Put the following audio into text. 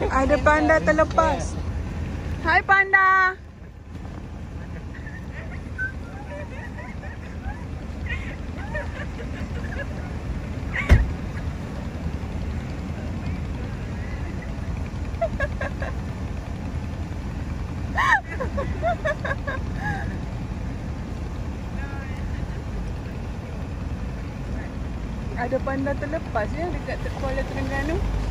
Ada panda terlepas. Hai panda. Ada panda terlepas ya dekat Kuala Terengganu.